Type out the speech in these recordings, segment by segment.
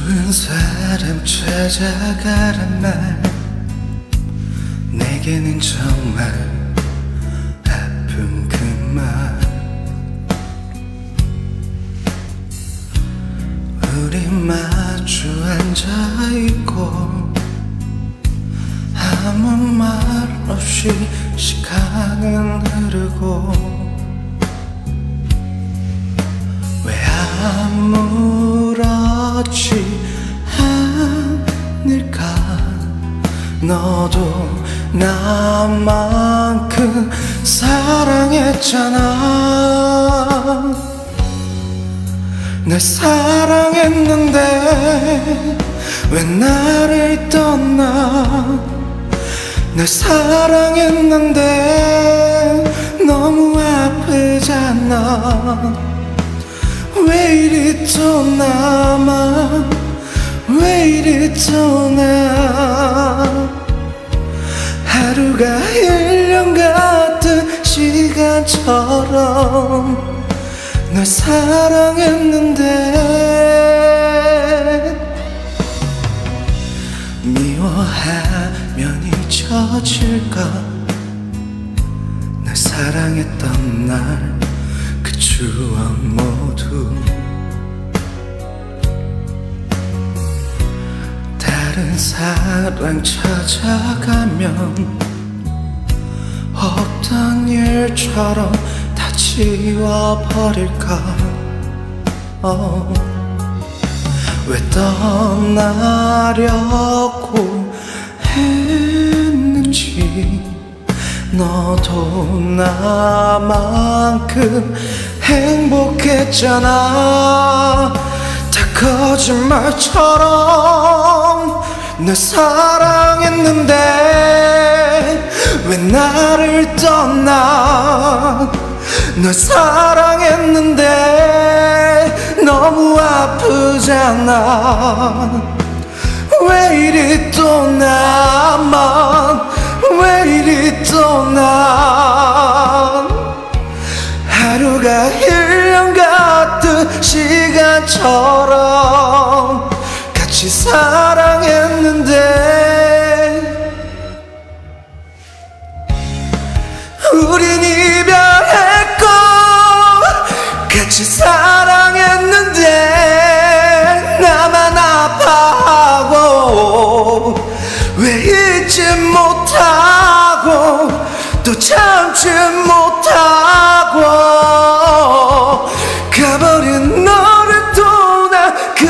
좋은 사람 찾아가란 말 내게는 정말 아픈 그 말 우리 마주 앉아있고 아무 말 없이 시간은 흐르고 왜 아무렇지 않을까 너도 나만큼 사랑했잖아 날 사랑했는데 왜 나를 떠나 날 사랑했는데 너무 아프잖아 왜 이리 또 나만 왜 이리 또 나 하루가 1년 같은 시간처럼 널 사랑했는데 미워하면 잊혀질까 날 사랑했던 날 그 추억 모두 다른 사랑 찾아가면 없던 일처럼 다 지워버릴까 왜 떠나려고 했는지 너도 나만큼 행복했잖아 다 거짓말처럼 날 사랑했는데 왜 나를 떠나 널 사랑했는데 너무 아프잖아 왜 이리 또 나만 왜 이리 또 난 하루가 1년 같은 시간처럼 같이 사랑했는데 우린 이별했고 같이 사랑했는데 나만 아파하고 왜 잊지 못하고 또 참지 못하고 가버린 너를 또 나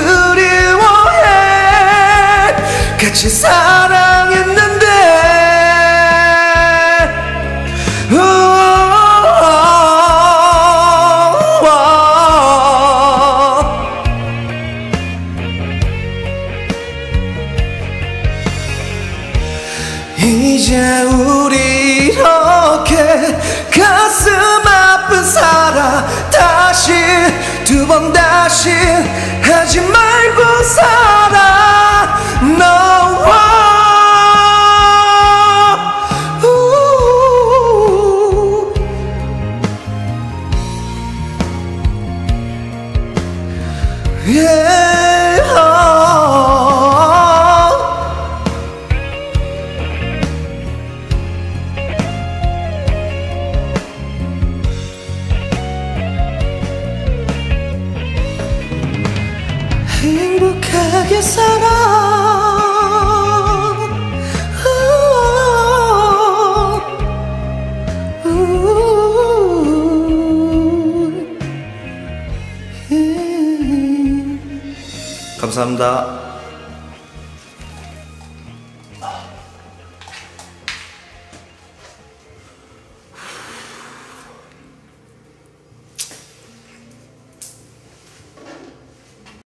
그리워해 같이 사랑했는데 이제 우리 이렇게 가슴 아픈 사랑 다시 두 번 다시 하지 말고 살아 너와 행복하게 살아 감사합니다.